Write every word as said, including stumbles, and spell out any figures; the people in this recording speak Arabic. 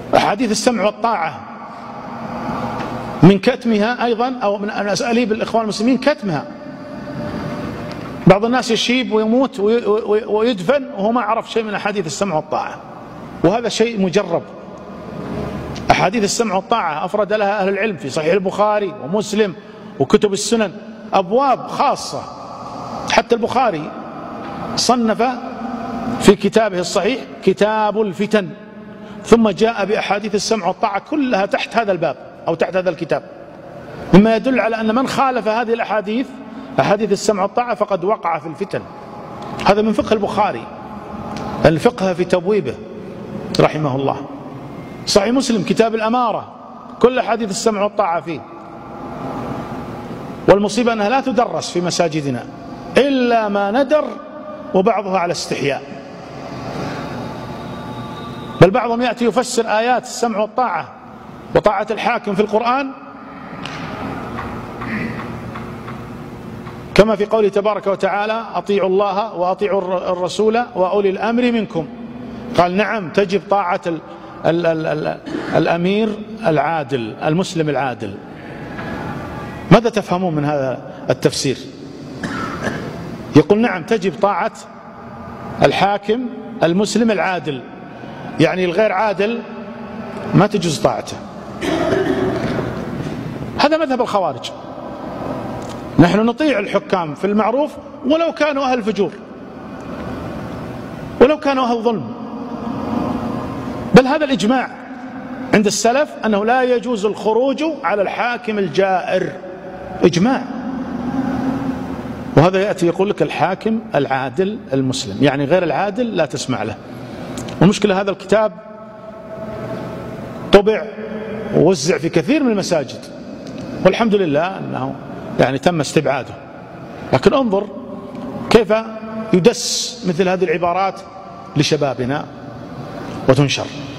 أحاديث السمع والطاعة من كتمها أيضا، أو من أساليب الإخوان المسلمين كتمها. بعض الناس يشيب ويموت ويدفن وهو ما عرف شيء من أحاديث السمع والطاعة، وهذا شيء مجرب. أحاديث السمع والطاعة أفرد لها أهل العلم في صحيح البخاري ومسلم وكتب السنن أبواب خاصة. حتى البخاري صنف في كتابه الصحيح كتاب الفتن، ثم جاء بأحاديث السمع والطاعة كلها تحت هذا الباب أو تحت هذا الكتاب، مما يدل على أن من خالف هذه الأحاديث أحاديث السمع والطاعة فقد وقع في الفتن. هذا من فقه البخاري، الفقه في تبويبه رحمه الله. صحيح مسلم كتاب الأمارة كل أحاديث السمع والطاعة فيه. والمصيبة أنها لا تدرس في مساجدنا إلا ما ندر، وبعضها على استحياء، بل بعضهم يأتي يفسر آيات السمع والطاعة وطاعة الحاكم في القرآن كما في قوله تبارك وتعالى أطيعوا الله وأطيعوا الرسول وأولي الأمر منكم. قال نعم تجب طاعة ال ال ال ال الأمير العادل المسلم العادل. ماذا تفهمون من هذا التفسير؟ يقول نعم تجب طاعة الحاكم المسلم العادل، يعني الغير عادل ما تجوز طاعته. هذا مذهب الخوارج. نحن نطيع الحكام في المعروف ولو كانوا أهل فجور، ولو كانوا أهل ظلم، بل هذا الإجماع عند السلف أنه لا يجوز الخروج على الحاكم الجائر، إجماع. وهذا يأتي يقول لك الحاكم العادل المسلم، يعني غير العادل لا تسمع له. والمشكلة هذا الكتاب طبع ووزع في كثير من المساجد، والحمد لله أنه يعني تم استبعاده، لكن انظر كيف يدس مثل هذه العبارات لشبابنا وتنشر.